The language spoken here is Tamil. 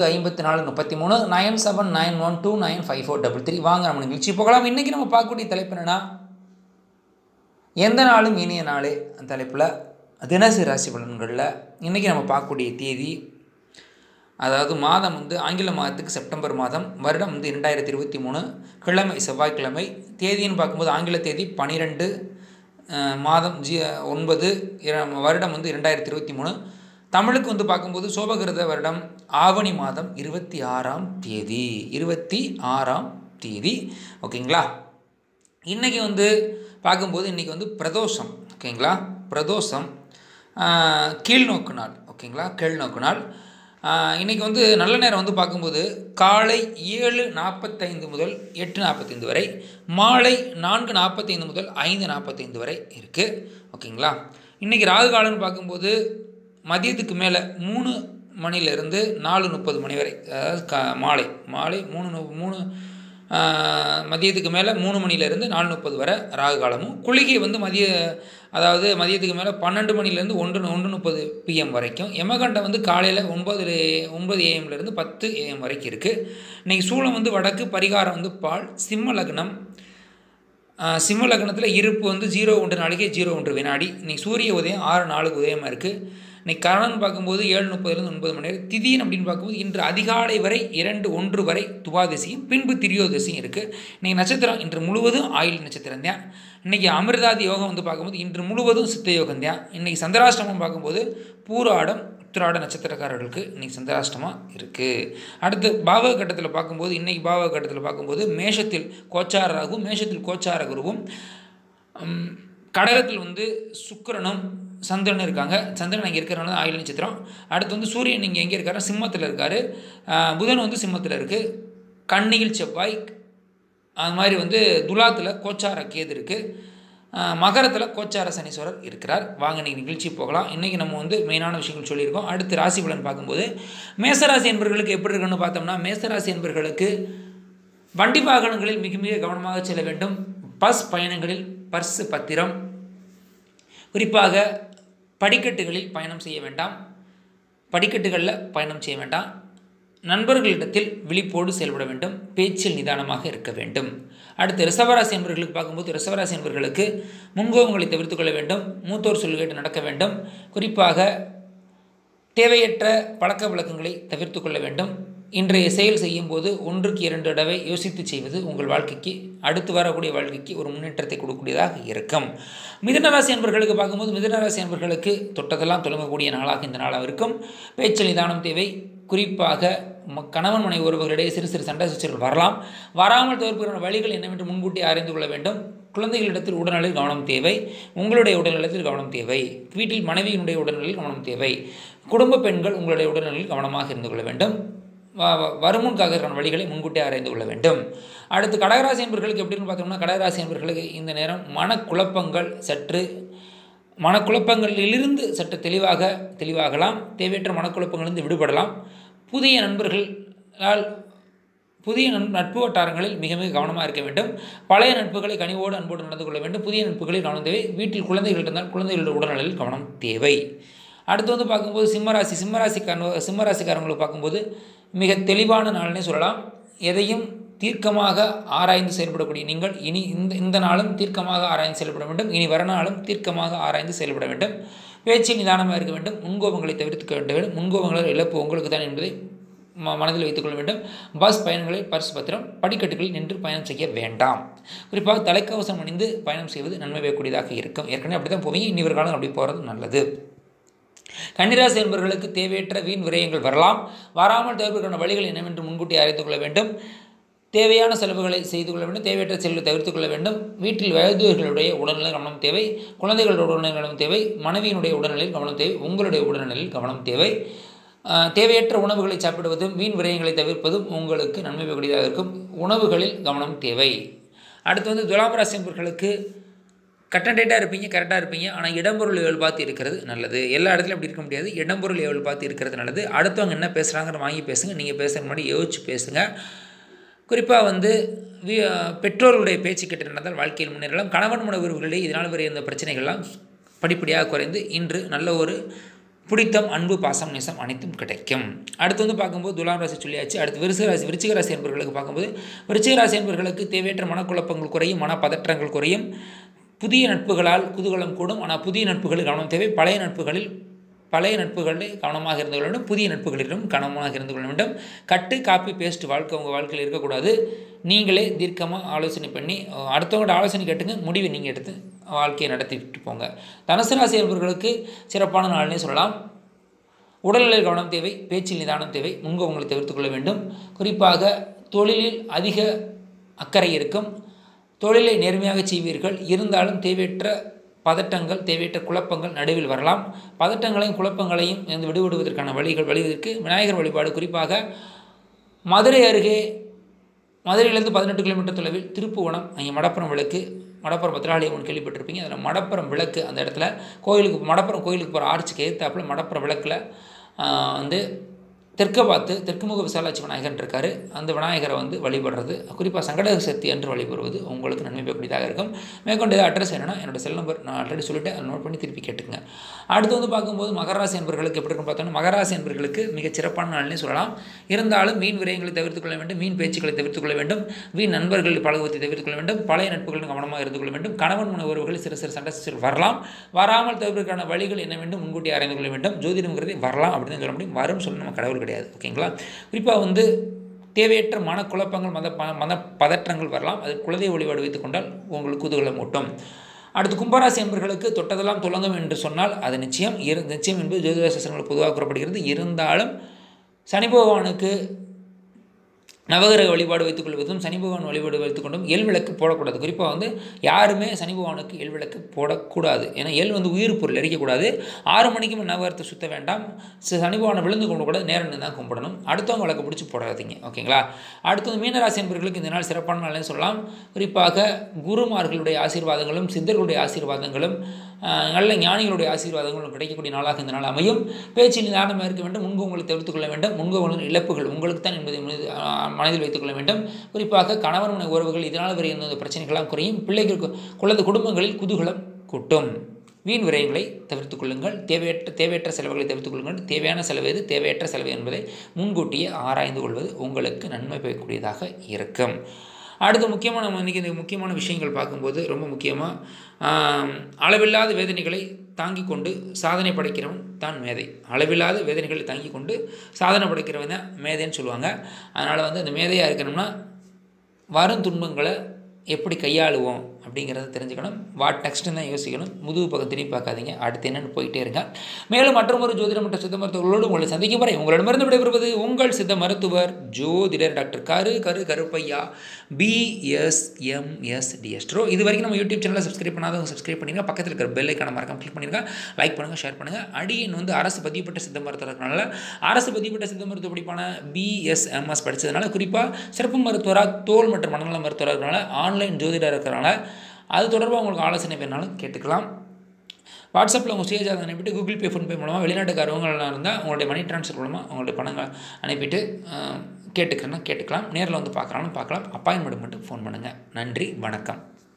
5433 9791295433 வாங்க நம்ம நிகழ்ச்சி போகலாம். இன்றைக்கி நம்ம பார்க்கக்கூடிய தலைப்பு என்னென்னா எந்த நாளும் இனிய நாளே அந்த தலைப்பில் தினசரி ராசி பலன்களில் இன்றைக்கி நம்ம பார்க்கக்கூடிய தேதி, அதாவது மாதம் ஆங்கில மாதத்துக்கு செப்டம்பர் மாதம், வருடம் 2023, கிழமை செவ்வாய்க்கிழமை, தேதின்னு பார்க்கும்போது ஆங்கில தேதி 12 மாதம் 9 வருடம் 2023, தமிழுக்கு பார்க்கும்போது சோபகிருத வருடம் ஆவணி மாதம் 26ஆம் தேதி. ஓகேங்களா. இன்றைக்கி பார்க்கும்போது இன்றைக்கி பிரதோஷம். ஓகேங்களா. பிரதோஷம் கீழ்நோக்கு நாள். ஓகேங்களா. கீழ்நோக்கு நாள். இன்றைக்கி நல்ல நேரம் பார்க்கும்போது காலை 7:45 முதல் 8:45 வரை, மாலை 4:45 முதல் 5:45 வரை இருக்குது. ஓகேங்களா. இன்றைக்கி ராகு காலம்னு பார்க்கும்போது மதியத்துக்கு மேலே 3 மணிலேருந்து 4:30 மணி வரை, அதாவது மாலை 3 மதியத்துக்கு மேலே 3 மணிலேருந்து 4:30 வரை ராகு காலமும், குளிகை அதாவது மதியத்துக்கு மேலே 12 மணிலேருந்து 1:30 PM வரைக்கும், யமகண்டம் காலையில் 9 AM - 10 AM வரைக்கும் இருக்குது. இன்றைக்கி சூளம் வடக்கு, பரிகாரம் பால், சிம்ம லக்னம். சிம்ம லக்னத்தில் இருப்பு 0:1 நாளைக்கு 0:1 வினாடி. இன்றைக்கி சூரிய உதயம் 6:04 உதயமாக இருக்குது. இன்றைக்கி கரணன் பார்க்கும்போது 7:30 - 9 மணி நேரம். திதின்னு அப்படின்னு பார்க்கும்போது இன்று அதிகாலை வரை 2:01 வரை துவாதசியும் பின்பு திரியோதசியும் இருக்குது. இன்றைக்கி நட்சத்திரம் இன்று முழுவதும் ஆயுள் நட்சத்திரம் தான். இன்றைக்கி அமிர்தாதி யோகம் பார்க்கும்போது இன்று முழுவதும் சித்த யோகம் தான். இன்றைக்கி சந்திராஷ்டமம் பார்க்கும்போது பூராடம் உத்திராட நட்சத்திரக்காரர்களுக்கு இன்றைக்கி சந்திராஷ்டமாக இருக்குது. அடுத்து பாவக கட்டத்தில் பார்க்கும்போது இன்றைக்கி பாவக கட்டத்தில் பார்க்கும்போது மேஷத்தில் கோச்சார ராகுவும், மேஷத்தில் கோச்சார குருவும், கடகத்தில் சுக்கிரனும் சந்திரன் இருக்காங்க. சந்திரன் அங்கே இருக்கிறனால ஆயுள் நட்சத்திரம். அடுத்து சூரியன் இங்கே எங்கே இருக்காரு? சிம்மத்தில் இருக்கார். புதன் சிம்மத்தில் இருக்குது. கன்னியில் செவ்வாய், அது மாதிரி துலாத்தில் கோச்சார கேது இருக்குது. மகரத்தில் கோச்சார சனீஸ்வரர் இருக்கிறார். வாங்க நீங்கள் நிகழ்ச்சி போகலாம். இன்றைக்கி நம்ம மெயினான விஷயங்கள் சொல்லியிருக்கோம். அடுத்து ராசி பலன் பார்க்கும்போது மேசராசி என்பவர்களுக்கு எப்படி இருக்குன்னு பார்த்தோம்னா, மேசராசி என்பவர்களுக்கு வண்டி வாகனங்களில் மிக மிக கவனமாக செல்ல வேண்டும். பஸ் பயணங்களில் பர்ஸு பத்திரம், குறிப்பாக படிக்கட்டுகளில் பயணம் செய்ய வேண்டாம். படிக்கட்டுகளில் பயணம் செய்ய வேண்டாம். நண்பர்களிடத்தில் விழிப்போடு செயல்பட வேண்டும். பேச்சில் நிதானமாக இருக்க வேண்டும். அடுத்து ரிஷபராசி என்பவர்களுக்கு பார்க்கும்போது ரிஷபராசி என்பவர்களுக்கு முன்கோபங்களை தவிர்த்து கொள்ள வேண்டும். மூத்தோர் சொல் கேட்டு நடக்க வேண்டும். குறிப்பாக தேவையற்ற பழக்க வழக்கங்களை தவிர்த்து கொள்ள வேண்டும். இன்றைய செயல் செய்யும்போது 1க்கு 2 தடவை யோசித்து செய்வது உங்கள் வாழ்க்கைக்கு, அடுத்து வரக்கூடிய வாழ்க்கைக்கு ஒரு முன்னேற்றத்தை கொடுக்கக்கூடியதாக இருக்கும். மிதுனராசி என்பவர்களுக்கு பார்க்கும்போது மிதுனராசி என்பவர்களுக்கு தொட்டதெல்லாம் தொடங்கக்கூடிய நாளாக இந்த நாளாக இருக்கும். பேச்சில் நிதானம் தேவை. குறிப்பாக கணவன் மனைவி உறவுகளிடையே சிறு சிறு சண்டை சச்சரவுகள் வரலாம். வராமல் தவிர்க்கிற வழிகள் என்னவென்று முன்கூட்டி அறிந்து கொள்ள வேண்டும். குழந்தைகளிடத்தில் உடல்நலில் கவனம் தேவை. உங்களுடைய உடல்நலத்தில் கவனம் தேவை. வீட்டில் மனைவியினுடைய உடல்நலில் கவனம் தேவை. குடும்ப பெண்கள் உங்களுடைய உடல்நலில் கவனமாக இருந்து கொள்ள வேண்டும். வருமுன் காக்கிற வழிகளை முன்கூட்டி ஆராய்ந்து கொள்ள வேண்டும். அடுத்து கடகராசி என்பவர்களுக்கு எப்படின்னு பார்த்தோம்னா, கடகராசி என்பவர்களுக்கு இந்த நேரம் மனக்குழப்பங்களிலிருந்து சற்று தெளிவாகலாம். தேவையற்ற மனக்குழப்பங்களிலிருந்து விடுபடலாம். புதிய நட்பு வட்டாரங்களில் மிக மிக கவனமாக இருக்க வேண்டும். பழைய நட்புகளை கனிவோடு அன்போடு நடந்து கொள்ள வேண்டும். புதிய நட்புகளில் கவனம் தேவை. வீட்டில் குழந்தைகள் இருந்தால் குழந்தைகளுடைய உடல்நலில் கவனம் தேவை. அடுத்து பார்க்கும்போது சிம்மராசிக்காரங்களுக்கு பார்க்கும்போது மிக தெளிவான நாள்னே சொல்லலாம். எதையும் தீர்க்கமாக ஆராய்ந்து செயல்படக்கூடிய நீங்கள் இனி இந்த நாளும் தீர்க்கமாக ஆராய்ந்து செயல்பட வேண்டும். இனி வரநாளும் தீர்க்கமாக ஆராய்ந்து செயல்பட வேண்டும். பேச்சில் நிதானமாக இருக்க வேண்டும். முன்கோபங்களை தவிர்த்துக்க வேண்டும். முன்கோபங்கள் இழப்பு உங்களுக்கு தான் என்பதை மனதில் வைத்துக்கொள்ள வேண்டும். பஸ் பயணங்களில் பர்ஸ் பத்திரம், படிக்கட்டுகளில் நின்று பயணம் செய்ய வேண்டாம். குறிப்பாக தலைக்கவசம் அணிந்து பயணம் செய்வது நன்மை வைக்கக்கூடியதாக இருக்கும். ஏற்கனவே அப்படி தான் போவீங்க, இனி ஒரு காலம் அப்படி போகிறது நல்லது. கன்னிராசி என்பவர்களுக்கு தேவையற்ற வீண் விரயங்கள் வரலாம். வராமல் தவிர்க்கிற வழிகள் என்னவென்று முன்கூட்டி அறிந்து கொள்ள வேண்டும். தேவையான செலவுகளை செய்து கொள்ள வேண்டும். தேவையற்ற செலவுகளை தவிர்த்து கொள்ள வேண்டும். வீட்டில் வயதுகளுடைய உடல்நிலை கவனம் தேவை. குழந்தைகளுடைய உடல்நிலை கவனம் தேவை. மனைவியினுடைய உடல்நிலையில் கவனம் தேவை. உங்களுடைய உடல்நிலையில் கவனம் தேவை. தேவையற்ற உணவுகளை சாப்பிடுவதும் வீண் விரயங்களை தவிர்ப்பதும் உங்களுக்கு நன்மை பெறக்கூடியதாக இருக்கும். உணவுகளில் கவனம் தேவை. அடுத்து துலாம் ராசி என்பவர்களுக்கு கட்டன்டேட்டாக இருப்பீங்க, கரெக்டாக இருப்பீங்க. ஆனால் இடம்பொருள் லெவல் பார்த்து இருக்கிறது நல்லது. எல்லா இடத்துலையும் அப்படி இருக்க முடியாது. இடம்பொருள் லெவல் பார்த்து இருக்கிறது நல்லது. அடுத்தவங்க என்ன பேசுகிறாங்கன்னு வாங்கி பேசுங்க. நீங்கள் பேசுகிற முன்னாடி யோசிச்சு பேசுங்க. குறிப்பாக பெற்றோர்களுடைய பேச்சு கேட்டு நடந்தால் வாழ்க்கையில் முன்னேறலாம். கணவன் மனைவி உறவுகளிடையே இதனால் வரை இருந்த பிரச்சனைகள்லாம் படிப்படியாக குறைந்து இன்று நல்ல ஒரு பிடித்தம், அன்பு, பாசம், நேசம் அனைத்தும் கிடைக்கும். அடுத்து வந்து பார்க்கும்போது துலாம் ராசி சொல்லியாச்சு. அடுத்து விருச்சிக ராசி என்பவர்களுக்கு பார்க்கும்போது விருச்சிக ராசி என்பவர்களுக்கு தேவையற்ற மனக்குழப்பங்கள் குறையும், மனப்பதற்றங்கள் குறையும், புதிய நட்புகளால் குதூகலம் கூடும். ஆனால் புதிய நட்புகளில் கவனம் தேவை. பழைய நட்புகளில் கவனமாக இருந்து கொள்ள வேண்டும். புதிய நட்புகளிலும் கவனமாக இருந்து கொள்ள வேண்டும். கட்டு காப்பி பேஸ்ட் வாழ்க்கை உங்கள் வாழ்க்கையில் இருக்கக்கூடாது. நீங்களே தீர்க்கமாக ஆலோசனை பண்ணி அடுத்தவங்களோட ஆலோசனை கேட்டுங்க, முடிவை நீங்கள் எடுத்து வாழ்க்கையை நடத்திட்டு போங்க. தனுசு ராசி என்பவர்களுக்கு சிறப்பான நாள்னே சொல்லலாம். உடல்நிலையில் கவனம் தேவை, பேச்சில் நிதானம் தேவை, முன்கோபங்களை தவிர்த்து கொள்ள வேண்டும். குறிப்பாக தொழிலில் அதிக அக்கறை இருக்கும். தொழிலை நேர்மையாக செய்வீர்கள். இருந்தாலும் தேவையற்ற பதட்டங்கள், தேவையற்ற குழப்பங்கள் நடுவில் வரலாம். பதட்டங்களையும் குழப்பங்களையும் விடுபடுவதற்கான வழிவதற்கு விநாயகர் வழிபாடு, குறிப்பாக மதுரையிலிருந்து 18 கிலோமீட்டர் தொலைவில் திருப்புவனம், அங்கே மடப்புறம் விளக்கு, மடப்புறம் பத்திராலயம் கேள்விப்பட்டிருப்பீங்க. அதில் மடப்புறம் விளக்கு, அந்த இடத்துல மடப்புறம் கோயிலுக்கு போகிற ஆர்ச்சுக்கு எதிர்த்தாப்பில் மடப்புறம் விளக்கில் தெற்கு முக விசாலாட்சி விநாயகர் இருக்கார். அந்த விநாயகரை வழிபடுறது, குறிப்பாக சங்கட சக்தி என்று வழிபடுவது உங்களுக்கு நன்மை பெறக்கூடியதாக இருக்கும். மேற்கொண்டு அட்ரஸ் என்னென்னா என்னோடய செல் நம்பர் நான் ஆல்ரெடி சொல்லிவிட்டு அதை நோட் பண்ணி திருப்பி கேட்டுக்குங்க. அடுத்து பார்க்கும்போது மகராசி என்பவர்களுக்கு எப்படி இருக்குன்னு பார்த்தோம்னா, மகராசி என்பவர்களுக்கு மிகச் சிறப்பான நாள்னே சொல்லலாம். இருந்தாலும் வீண் விரயங்களை தவிர்த்து கொள்ள வேண்டும், வீண் பேச்சுக்களை தவிர்த்து கொள்ள வேண்டும், வீண் நண்பர்கள் பழகுவதை தவிர்த்து கொள்ள வேண்டும், பழைய நட்புகளின் கவனமாக இருந்து கொள்ள வேண்டும். கணவன் மன உறவுகளில் சிறு சண்டை வரலாம். வராமல் தவிர்ப்பதற்கான வழிகள் என்ன வேண்டும் முன்கூட்டி அறிந்து கொள்ள வேண்டும். ஜோதிடம்ங்கிறது வரலாம் அப்படின்னு சொல்ல முடியும், வரும் சொல்ல நம்ம கடவுள் கிடையாது. ஓகேங்களா? குறிப்பாக தேவையற்ற மனக்குழப்பங்கள், மன பதற்றங்கள் வரலாம். அது குலதெய்வ வழிபாடு வைத்துக் கொண்டால் உங்களுக்கு குதூகலம் ஊட்டும். அடுத்து கும்பராசி என்பவர்களுக்கு தொட்டதெல்லாம் துலங்கும் என்று சொன்னால் அது நிச்சயம் என்பது ஜோதிட சாஸ்திரங்கள் பொதுவாக கூறப்படுகிறது. இருந்தாலும் சனி பகவானுக்கு நவகிரக வழிபாடு வைத்துக் கொள்வதும், சனி பகவான் வழிபாடு வைத்துக் கொண்டும் எல் விளக்கு போடக்கூடாது. குறிப்பாக யாருமே சனி பகவானுக்கு எல் விளக்கு போடக்கூடாது. ஏன்னா எல் உயிர் பொருள் எரிக்கக்கூடாது. 6 மணிக்கு நவகிரகத்தை சுற்ற வேண்டாம். சனி பகவானை விழுந்து கும்பிடக்கூடாது, நேரம் தான் கும்பிடணும். அடுத்தவங்க விளக்கு பிடிச்சி போடாதீங்க. ஓகேங்களா? அடுத்தது மீனராசி என்பவர்களுக்கு இந்த நாள் சிறப்பான நாள்னு சொல்லலாம். குறிப்பாக குருமார்களுடைய ஆசீர்வாதங்களும், சித்தர்களுடைய ஆசீர்வாதங்களும், நல்ல ஞானிகளுடைய ஆசீர்வாதங்களும் கிடைக்கக்கூடிய நாளாக இந்த நாள் அமையும். பேச்சில் நிதானமாக இருக்க வேண்டும். உங்களை தவிர்த்து கொள்ள வேண்டும். முன்கோபங்கள் இழப்புகள் உங்களுக்கு தான் என்பதை மனதில் வைத்துக் கொள்ள வேண்டும். குறிப்பாக கணவன் மனை உறவுகள் இதனால் வரை இருந்த பிரச்சனைகளாம் குறையும். பிள்ளைகளுக்கு குடும்பங்களில் குதூகலம் கூட்டும். வீண் விரயங்களை தவிர்த்துக் கொள்ளுங்கள். தேவையற்ற செலவுகளை தவிர்த்துக் கொள்ளுங்கள். தேவையான செலவு எது, தேவையற்ற செலவு என்பதை முன்கூட்டியே ஆராய்ந்து கொள்வது உங்களுக்கு நன்மை பெறக்கூடியதாக இருக்கும். அடுத்து இந்த முக்கியமான விஷயங்கள் பார்க்கும்போது ரொம்ப முக்கியமாக அளவில்லாத வேதனைகளை தாங்கி கொண்டு சாதனை படைக்கிறவன் தான் மேதை. அளவில்லாத வேதனைகளை தாங்கி கொண்டு சாதனை படைக்கிறவன் தான் மேதைன்னு சொல்லுவாங்க. அதனால் அந்த மேதையாக இருக்கணும்னா வரும் துன்பங்களை எப்படி கையாளுவோம் அப்படிங்கிறத தெரிஞ்சுக்கணும். வாட் நெக்ஸ்ட்டு தான் யோசிக்கணும். முதுகு பக்கம் திரும்பி பார்க்காதீங்க. அடுத்து என்னென்னு போயிட்டே இருங்க. மேலும் மற்றொரு ஜோதிடம் மற்றும் சித்த மருத்துவர்களோடு உங்களை சந்திக்கும் வரை உங்களிடமிருந்து விடைபெறுவது உங்கள் சித்த மருத்துவர் ஜோதிடர் டாக்டர் கருப்பையா B.S.M.S.D.Astro. இது வரைக்கும் நம்ம யூடியூப் சேனலை சப்ஸ்கிரைப் பண்ணாதவங்க சப்ஸ்கிரைப் பண்ணிங்க. பக்கத்தில் இருக்கிற பெல் ஐக்கான மறக்காம கிளிக் பண்ணிடுங்க. லைக் பண்ணுங்கள், ஷேர் பண்ணுங்கள். அடியன் அரசு பதிவுப்பட்ட சித்த மருத்துவர் இருக்கனால, அரசு பதிவுப்பட்ட சித்த மருத்துவ படிப்பான B.S.M.S. படித்ததுனால, குறிப்பாக சிறப்பு மருத்துவராக தோல் மற்றும் மனநல மருத்துவராக இருக்கிறனால, ஆன்லைன் ஜோதிடர் இருக்கிறனால அது தொடர்பாக உங்களுக்கு ஆலோசனை வேணாலும் கேட்டுக்கலாம். வாட்ஸ்அப்பில் உங்கள் ஸ்டேஜ் அதை அனுப்பிட்டு கூகுள் பே, ஃபோன்பே மூலமாக வெளிநாட்டுக்காரவங்களாம் இருந்தால் உங்களுடைய மணி ட்ரான்ஸ்ஃபர் மூலமாக உங்களுடைய பணங்கள் அனுப்பிட்டு கேட்டுக்கலாம். நேரில் பார்க்குறாலும் பார்க்கலாம். அப்பாயின்மெண்ட் மட்டும் ஃபோன் பண்ணுங்கள். நன்றி, வணக்கம்.